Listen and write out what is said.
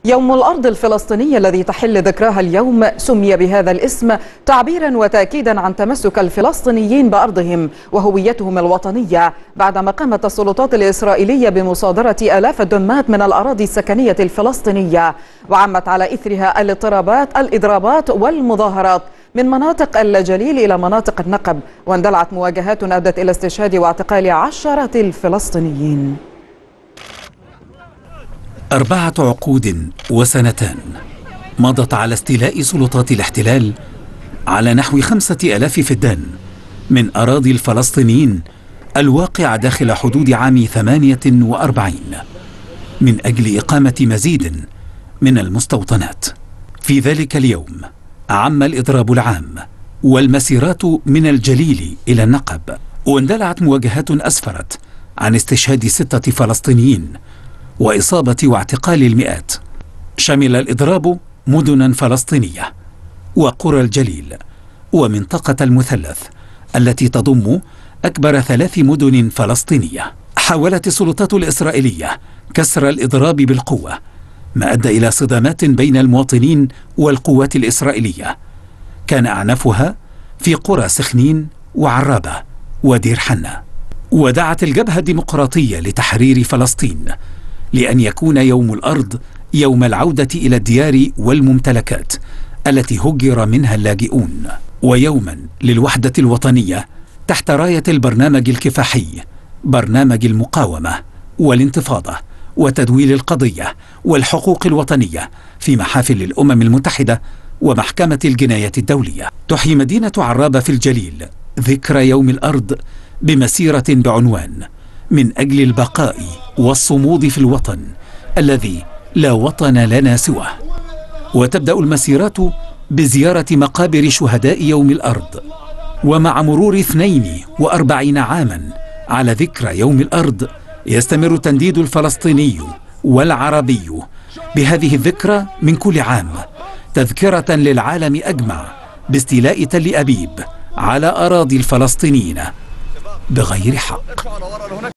يوم الأرض الفلسطيني الذي تحل ذكراها اليوم سمي بهذا الاسم تعبيرا وتأكيدا عن تمسك الفلسطينيين بأرضهم وهويتهم الوطنية، بعدما قامت السلطات الإسرائيلية بمصادرة آلاف الدمات من الأراضي السكنية الفلسطينية، وعمت على إثرها الإضرابات والمظاهرات من مناطق الجليل إلى مناطق النقب، واندلعت مواجهات أدت إلى استشهاد واعتقال 10 الفلسطينيين. 4 عقود وسنتان مضت على استيلاء سلطات الاحتلال على نحو 5000 فدان من أراضي الفلسطينيين الواقعة داخل حدود عام 48 من أجل إقامة مزيد من المستوطنات. في ذلك اليوم عم الإضراب العام والمسيرات من الجليل إلى النقب، واندلعت مواجهات أسفرت عن استشهاد 6 فلسطينيين وإصابة واعتقال المئات. شمل الإضراب مدنا فلسطينية وقرى الجليل ومنطقة المثلث التي تضم أكبر 3 مدن فلسطينية. حاولت السلطات الإسرائيلية كسر الإضراب بالقوة، ما أدى إلى صدامات بين المواطنين والقوات الإسرائيلية كان أعنفها في قرى سخنين وعرابة ودير حنة. ودعت الجبهة الديمقراطية لتحرير فلسطين لأن يكون يوم الأرض يوم العودة إلى الديار والممتلكات التي هجر منها اللاجئون، ويوما للوحدة الوطنية تحت راية البرنامج الكفاحي، برنامج المقاومة والانتفاضة وتدويل القضية والحقوق الوطنية في محافل الأمم المتحدة ومحكمة الجنايات الدولية. تحيي مدينة عرابة في الجليل ذكرى يوم الأرض بمسيرة بعنوان من أجل البقاء والصمود في الوطن الذي لا وطن لنا سواه. وتبدأ المسيرات بزيارة مقابر شهداء يوم الأرض، ومع مرور 42 عاما على ذكرى يوم الأرض يستمر التنديد الفلسطيني والعربي بهذه الذكرى من كل عام، تذكرة للعالم أجمع باستيلاء تل أبيب على أراضي الفلسطينيين بغير حق.